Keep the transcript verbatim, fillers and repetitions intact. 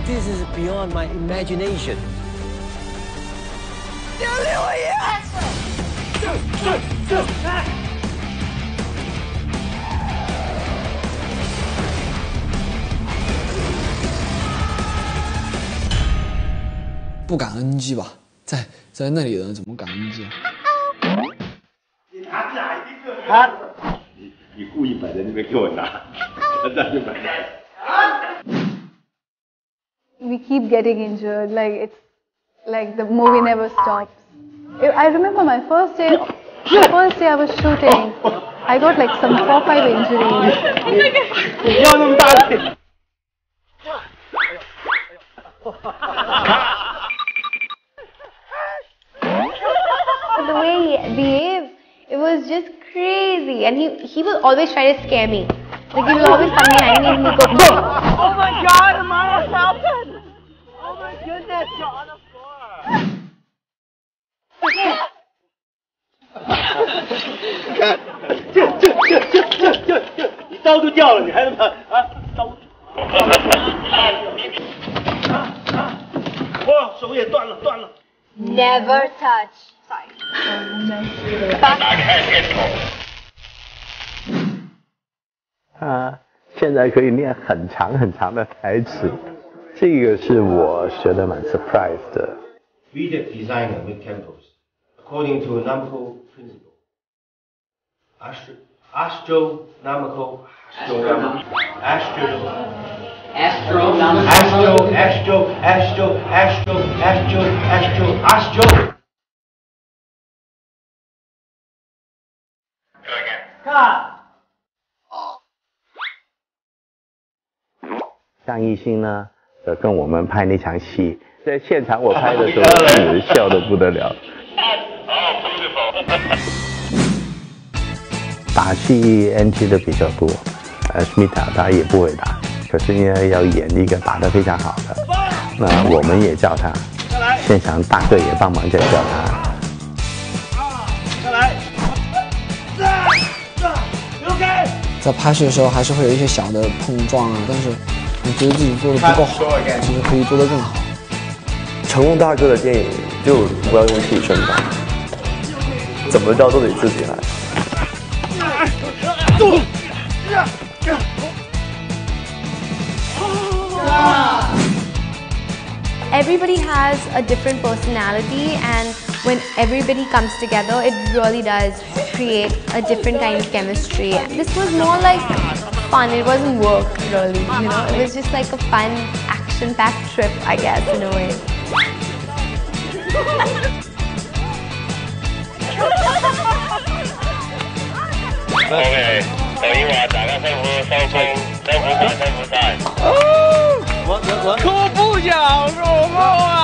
This is beyond my imagination. 救救我爷！救救救！ 不感恩 N G 吧，在在那里的人怎么感 N G 啊？ 你拿哪一个？他，你你故意摆在那边给我拿，他这样就摆在。 We keep getting injured, like it's like the movie never stops. I remember my first day, the first day I was shooting, I got like some four five injuries. 你要那么大力？ The way he behaved, it was just crazy, and he he will always try to scare me. Like he will always come behind me and he'll go boom. Oh my God, Amaya, happened! Oh my goodness, you're on the floor. 看，这这这这这这这，你刀都掉了，你还能把啊刀？啊啊！哇，手也断了，断了。 Never touch. Sorry. 他现在可以念很长很长的台词，这个是我觉得蛮 surprise 的。 Vedic designer make temples according to Namco principle. Astro astronomical astronomical astro astro astro astro astro astro astro astro astro. 看。 张艺兴呢，呃，跟我们拍那场戏，在现场我拍的时候，是笑得不得了。打戏 N G 的比较多，呃 ，Smita 他也不会打，可是因为要演一个打得非常好的，那我们也叫他，现场大哥也帮忙在叫他。 下来，留开。 在拍戏的时候还是会有一些小的碰撞啊，但是。 我觉得自己做的不够好，其实可以做得更好。 成龙大哥的电影就不要用替身吧，怎么着都得自己来。 Everybody has a different personality, and when everybody comes together, it really does create a different kind of chemistry. This was more like fun. It wasn't work, really. You know, it was just like a fun, action-packed trip, I guess, in a way. OK， 等一会儿大家辛苦收工，辛苦晒，辛苦晒。 哦，我我我可不想说话。